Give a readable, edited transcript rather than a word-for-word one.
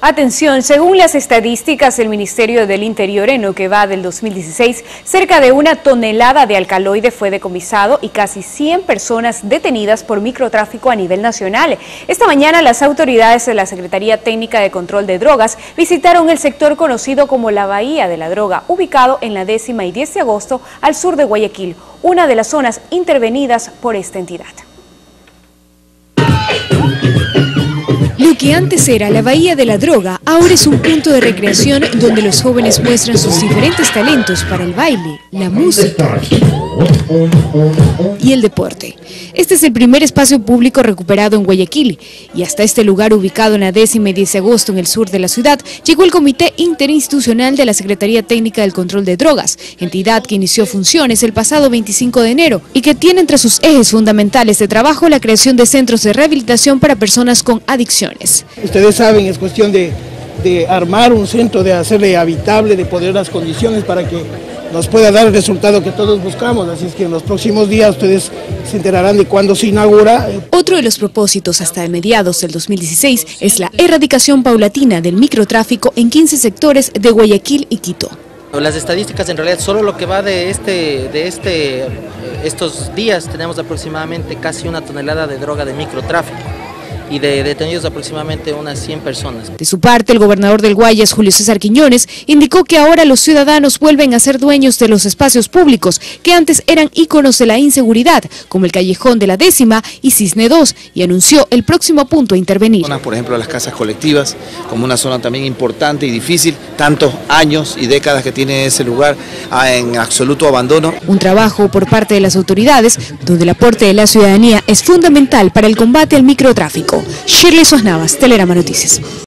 Atención, según las estadísticas del Ministerio del Interior, en lo que va del 2016, cerca de 1 tonelada de alcaloide fue decomisado y casi 100 personas detenidas por microtráfico a nivel nacional. Esta mañana las autoridades de la Secretaría Técnica de Control de Drogas visitaron el sector conocido como la Bahía de la Droga, ubicado en la 10ª y 10 de agosto al sur de Guayaquil, una de las zonas intervenidas por esta entidad. Lo que antes era la Bahía de la Droga, ahora es un punto de recreación donde los jóvenes muestran sus diferentes talentos para el baile, la música y el deporte. Este es el primer espacio público recuperado en Guayaquil y hasta este lugar, ubicado en la 10ª y 10 de agosto en el sur de la ciudad, llegó el Comité Interinstitucional de la Secretaría Técnica del Control de Drogas, entidad que inició funciones el pasado 25 de enero y que tiene entre sus ejes fundamentales de trabajo la creación de centros de rehabilitación para personas con adicciones. Ustedes saben, es cuestión de armar un centro, de hacerle habitable, de poner las condiciones para que nos pueda dar el resultado que todos buscamos, así es que en los próximos días ustedes se enterarán de cuándo se inaugura. Otro de los propósitos hasta mediados del 2016 es la erradicación paulatina del microtráfico en 15 sectores de Guayaquil y Quito. Las estadísticas, en realidad, solo lo que va de estos días, tenemos aproximadamente casi 1 tonelada de droga de microtráfico y de detenidos aproximadamente unas 100 personas. De su parte, el gobernador del Guayas, Julio César Quiñones, indicó que ahora los ciudadanos vuelven a ser dueños de los espacios públicos que antes eran íconos de la inseguridad, como el Callejón de la 10ª y Cisne 2, y anunció el próximo punto a intervenir. Por ejemplo, las casas colectivas, como una zona también importante y difícil, tantos años y décadas que tiene ese lugar en absoluto abandono. Un trabajo por parte de las autoridades, donde el aporte de la ciudadanía es fundamental para el combate al microtráfico. Shirley Suárez Navas, Telerama Noticias.